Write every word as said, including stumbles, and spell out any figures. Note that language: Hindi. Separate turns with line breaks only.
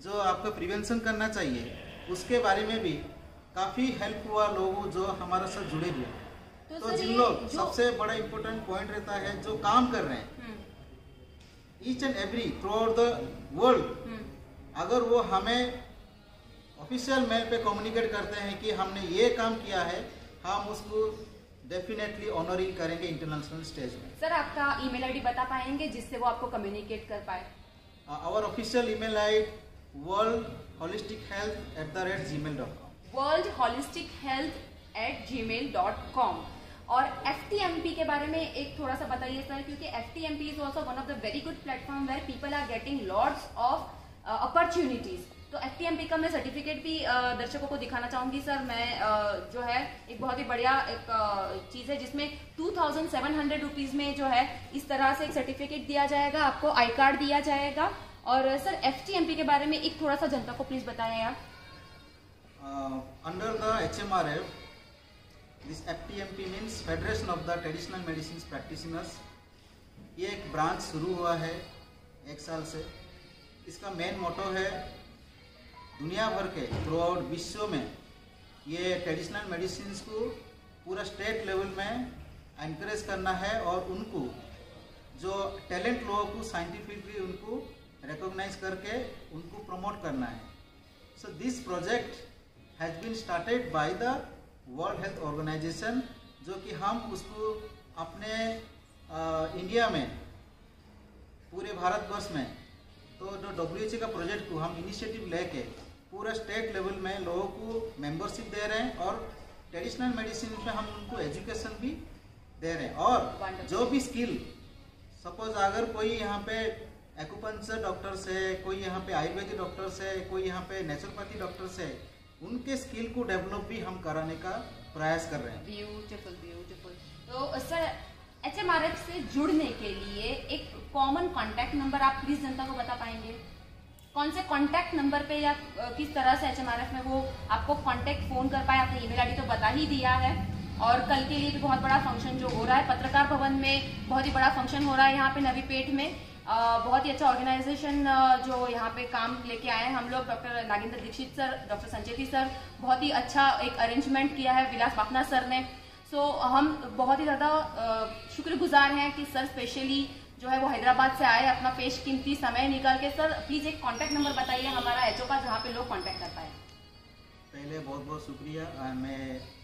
जो आपको प्रिवेंशन करना चाहिए उसके बारे में भी काफ़ी हेल्प हुआ लोगों जो हमारे साथ जुड़े हुए हैं। तो, तो जिन लोग सबसे बड़ा इम्पोर्टेंट पॉइंट रहता है जो काम कर रहे हैं each and every throughout the world, अगर वो हमें ऑफिशियल मेल पे कम्युनिकेट करते हैं कि हमने ये काम किया है, हम उसको डेफिनेटली ऑनरिंग करेंगे इंटरनेशनल स्टेज में।
सर आपका ईमेल आईडी बता पाएंगे जिससे वो आपको कम्युनिकेट कर पाए?
Our official email ID world holistic health at the rate Gmail dot com
world holistic health at Gmail dot com. और एफ टी एम पी के बारे में एक थोड़ा सा बताइए सर, क्योंकि F T M P is also one of the very good platform where people are getting lots of opportunities. तो एफ टी एम पी का मैं सर्टिफिकेट भी uh, दर्शकों को दिखाना चाहूंगी सर। मैं uh, जो है एक बहुत ही बढ़िया एक uh, चीज है जिसमें two thousand seven hundred rupees में जो है इस तरह से एक सर्टिफिकेट दिया जाएगा, आपको आई कार्ड दिया जाएगा। और sir F T M P के बारे में एक थोड़ा सा जनता को प्लीज बताएं आप।
Under the H M R F this F T M P means federation of the traditional medicine practitioners. ये एक ब्रांच शुरू हुआ है एक साल से। इसका मेन मोटो है दुनिया भर के थ्रू आउट विश्व में ये ट्रेडिशनल मेडिसिन को पूरा स्टेट लेवल में एनकरेज करना है और उनको जो टैलेंट लोगों को साइंटिफिकली उनको रिकॉग्नाइज करके उनको प्रमोट करना है। So this project has been started by the World Health Organization, जो कि हम उसको अपने आ, इंडिया में पूरे भारतवर्ष में तो जो डब्ल्यू एच ओ का प्रोजेक्ट को हम इनिशिएटिव लेके पूरा स्टेट लेवल में लोगों को मेंबरशिप दे रहे हैं और ट्रेडिशनल मेडिसिन में हम उनको एजुकेशन भी दे रहे हैं। और जो भी स्किल सपोज अगर कोई यहाँ पे एक्यूपंक्चर डॉक्टर से, कोई यहाँ पे आयुर्वेदिक डॉक्टर से, कोई यहाँ पे नेचुरोपैथी डॉक्टर से, उनके स्किल को डेवलप भी हम कराने का प्रयास कर रहे हैं।
Beautiful beautiful. तो sir H M R F से जुड़ने के लिए एक कॉमन कॉन्टैक्ट नंबर आप प्लीज जनता को बता पाएंगे? कौन से कॉन्टैक्ट नंबर पे या किस तरह से एच एम आर एफ में वो आपको कॉन्टैक्ट फोन कर पाए? आपने ईमेल आईडी तो बता ही दिया है। और कल के लिए भी बहुत बड़ा फंक्शन जो हो रहा है पत्रकार भवन में, बहुत ही बड़ा फंक्शन हो रहा है यहाँ पे नवी पेठ में। आ, बहुत ही अच्छा ऑर्गेनाइजेशन जो यहाँ पे काम लेके आए हैं हम लोग, doctor Nagendra Dikshit sir, doctor Sancheti sir, बहुत ही अच्छा एक अरेंजमेंट किया है विलास बापना सर ने। सो so, हम बहुत ही ज़्यादा शुक्रगुजार हैं कि सर स्पेशली जो है वो हैदराबाद से आए, अपना पेश कीमती समय निकाल के। सर प्लीज़ एक कांटेक्ट नंबर बताइए हमारा एचओ का जहाँ पे लोग कांटेक्ट कर पाए।
पहले बहुत बहुत शुक्रिया। मैं